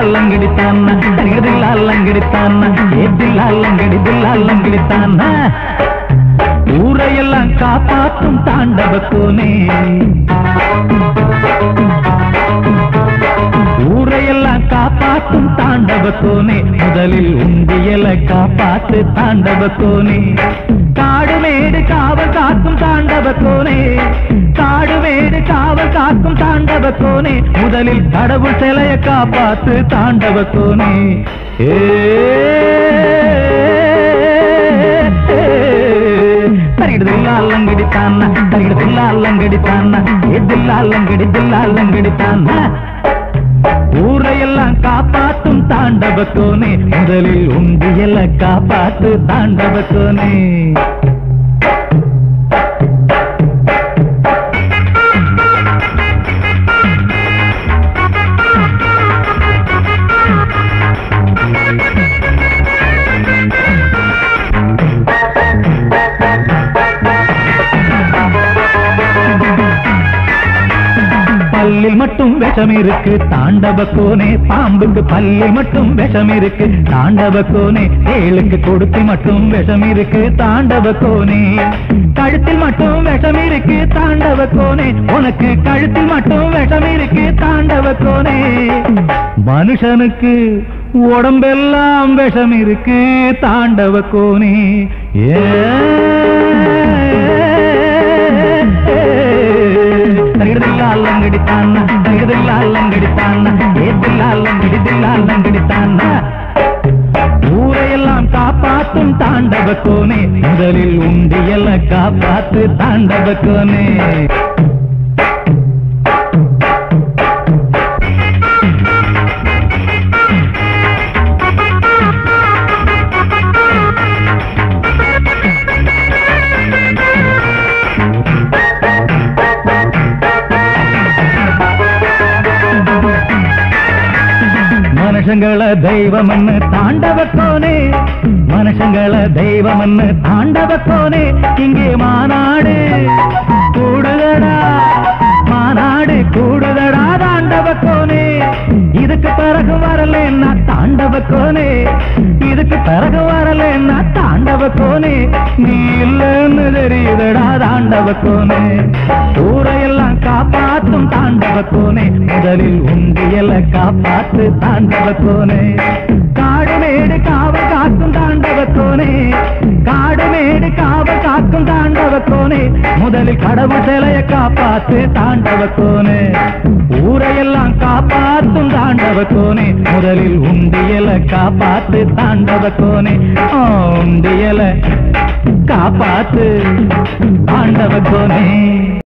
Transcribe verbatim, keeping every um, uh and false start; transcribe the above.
தில்லாலங்கடித்தான தில்லாலங்கடித்தான ஏ தில்லாலங்கடி தில்லாலங்கடித்தான ஊரையெல்லாம் காப்பாற்றும் தாண்டவ கோனே ஊரையெல்லாம் காப்பாற்றும் தாண்டவ கோனே முதலில் உண்டியலை காப்பாத்து தாண்டவ கோனே காடு மேடு காவல் காக்கும் தாண்டவ கோனே காடு மேடு காவல் காக்கும் தாண்டவ கோனே முதலில் கடவுள் சிலைய காப்பாத்து தாண்டவ கோனே ஏ தில்லாலங்கடித்தான தில்லாலங்கடித்தான ஏ தில்லாலங்கடி தில்லாலங்கடித்தான ஊரையெல்லாம் காப்பாற்றும் தாண்டவ கோனே முதலில் உண்டியலை காப்பாத்து தாண்டவ கோனே பல்லில் மட்டும் விஷம் இருக்கு தாண்டவ கோனே பாம்புக்கு பல்லில் மட்டும் விஷம் இருக்கு தாண்டவ கோனே ஏழுக்கு கொடுத்து மட்டும் விஷம் இருக்கு தாண்டவ கோனே கழுத்தில் மட்டும் விஷம் இருக்கு தாண்டவ கோனே உனக்கு கழுத்தில் மட்டும் விஷம் இருக்கு தாண்டவ கோனே மனுஷனுக்கு உடம்பெல்லாம் விஷம் இருக்கு தாண்டவ கோனே ஏ தில்லாலங்கடித்தான தில்லாலங்கடித்தான ஏ தில்லாலங்கடி தில்லாலங்கடித்தான ஊரையெல்லாம் காப்பாற்றும் தாண்டவ கோனே முதலில் உண்டியலை காப்பாத்து தாண்டவ கோனே மனுஷங்கள தெய்வமன்னு தாண்டவ கோனே மனுஷங்கள தெய்வமன்னு தாண்டவ கோனே இங்கே மாநாடு கூடுதடா மாநாடு கூடுதடா தாண்டவ கோனே இதுக்கு பிறகு வரலன்னா தாண்டவ கோனே இதுக்கு பிறகு வரலன்னா தாண்டவ கோனே நீ இல்லைன்னு தெரியுதடா தாண்டவ கோனே ஊரையெல்லாம் காப்பாற்றும் தாண்டவ கோனே முதலில் உண்டியலை காப்பாத்து தாண்டவ கோனே காடு மேடு காவல் காக்கும் தாண்டவ கோனே காடு மேடு காவல் காக்கும் தாண்டவ கோனே முதலில் கடவுள் சிலைய காப்பாத்து தாண்டவ கோனே ஊரையெல்லாம் காப்பாற்றும் தாண்டவ கோனே முதலில் உண்டியலை காப்பாத்து தாண்டவ கோனே உண்டியலை காப்பாத்து தாண்டவ கோனே